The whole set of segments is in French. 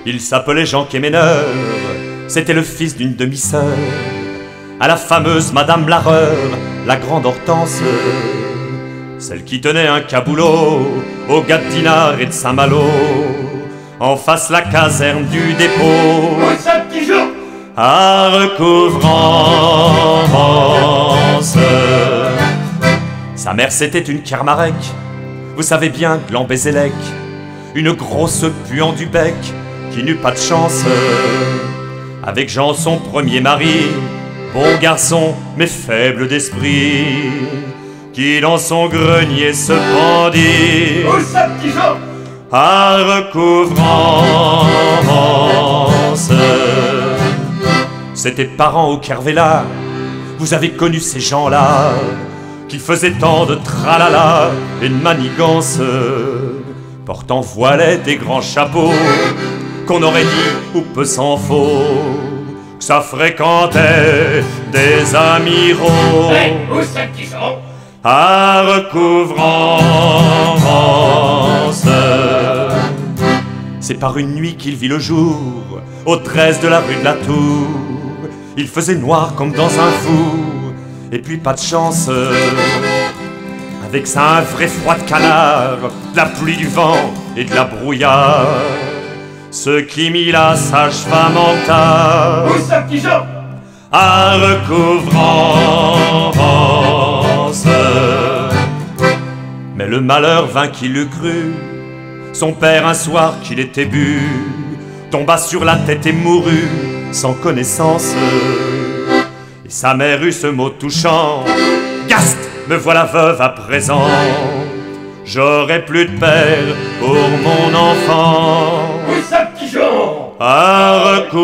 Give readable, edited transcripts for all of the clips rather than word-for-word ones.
Il s'appelait Jean Quéméneur, c'était le fils d'une demi-sœur à la fameuse Madame Larreur, la grande Hortense, celle qui tenait un caboulot aux gars de Dinard et de Saint-Malo, en face la caserne du dépôt, à Recouvrance. Sa mère c'était une Kermarec, vous savez bien, gland Bézélec, une grosse puant du bec qui n'eut pas de chance avec Jean son premier mari, bon garçon mais faible d'esprit, qui dans son grenier se pendit à Recouvrance. C'était parents au Kervéla, vous avez connu ces gens-là qui faisaient tant de tralala et de manigances, portant voilettes et grands chapeaux, qu'on aurait dit, ou peu s'en faut, que ça fréquentait des amiraux. Où c'est qu'ils sont? À Recouvrance. C'est par une nuit qu'il vit le jour, au 13 de la rue de la Tour. Il faisait noir comme dans un four, et puis pas de chance, avec ça un vrai froid de canard, de la pluie, du vent et de la brouillard, ce qui mit la sage-femme en tard. Où c'est qu'ils sont? À Recouvrance. Mais le malheur vint qui l'eût cru, son père un soir qu'il était bu, tomba sur la tête et mourut sans connaissance. Et sa mère eut ce mot touchant: Gast, me voilà veuve à présent, j'aurai plus de père pour mon enfant. Où c'est qu'ils sont? À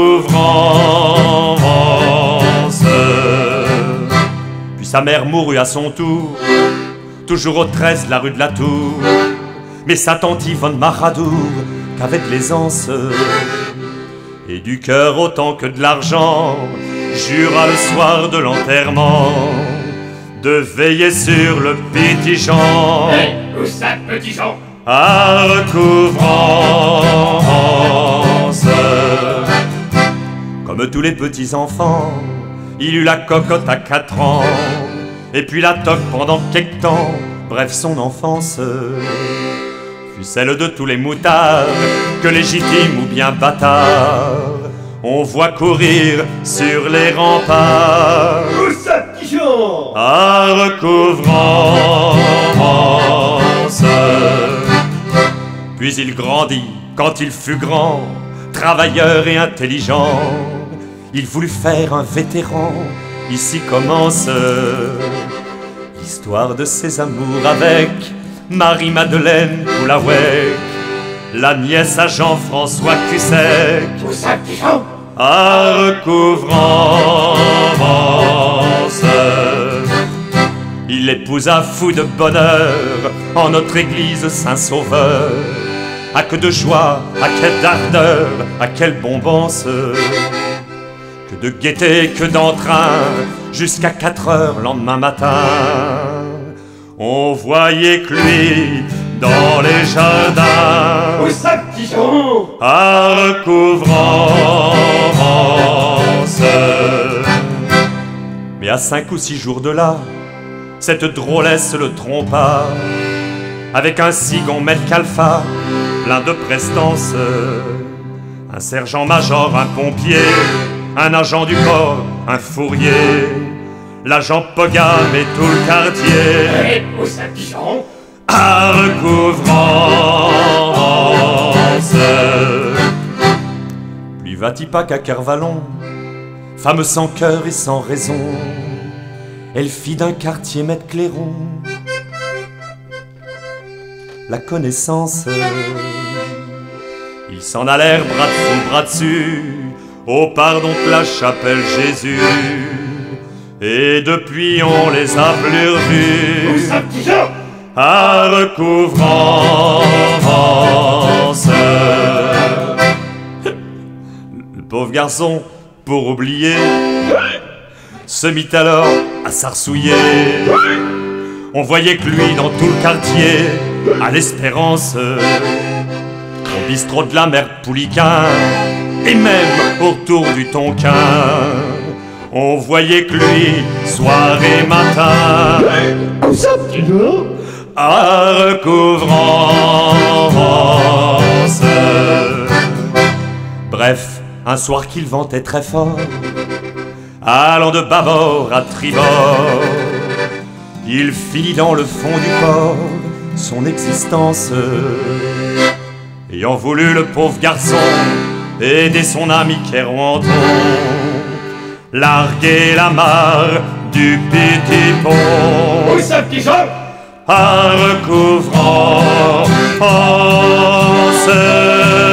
Recouvrance. Puis sa mère mourut à son tour, toujours au 13 de la rue de la Tour. Mais sa tante Yvonne Maradour, qu'avec l'aisance et du cœur autant que de l'argent, jura le soir de l'enterrement de veiller sur le petit Jean. Où c'est petit Jean? À Recouvrance. Comme tous les petits enfants, il eut la cocotte à 4 ans, et puis la toque pendant quelque temps. Bref, son enfance fut celle de tous les moutards, que légitimes ou bien bâtards on voit courir sur les remparts. Où c'est qu'ils sont? À Recouvrance. Puis il grandit, quand il fut grand, travailleur et intelligent. Il voulut faire un vétéran. Ici commence l'histoire de ses amours avec Marie-Madeleine Poulavec, la nièce à Jean-François Cussec. Où c'est qu'ils sont? À Recouvrance. Il l'épousa fou de bonheur en notre église Saint-Sauveur. À que de joie, à quelle d'ardeur, à quelle bombance, que de gaieté, que d'entrain, jusqu'à 4 heures lendemain matin. On voyait que lui dans les jardins. Où c'est qu'ils sont? À Recouvrance. Mais à 5 ou 6 jours de là, cette drôlesse le trompa avec un sigon maître Calfa, plein de prestance, un sergent-major, un pompier, un agent du port, un fourrier, l'agent Pogam et tout le quartier. Où c'est qu'ils sont? À Recouvrance. Lui va-t-il pas qu'à Kervalon, femme sans cœur et sans raison, elle fit d'un quartier maître Clairon la connaissance. Ils s'en allèrent bras dessous, bras dessus, au pardon de la chapelle Jésus, et depuis on les a plus Où revus. c'est qu'ils sont? À Recouvrance. Le pauvre garçon, pour oublier, se mit alors à s'arsouiller. On voyait que lui, dans tout le quartier, à l'Espérance, au bistrot de la mère Pouliquin, et même autour du Tonkin. On voyait que lui, soir et matin, Où ça, petit Jean? à Recouvrance. Bref, un soir qu'il ventait très fort, allant de bâbord à tribord, il finit dans le fond du port son existence. Ayant voulu le pauvre garçon aider son ami Kerouanton, larguer la mare du petit pont. Où ça, petit Jean? À Recouvrance.